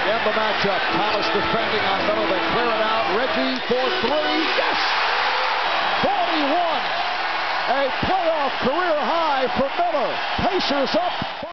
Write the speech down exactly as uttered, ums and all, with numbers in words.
in the matchup. Thomas defending on Miller. They clear it out. Reggie for three. Yes! forty-one. A playoff career high for Miller. Pacers up.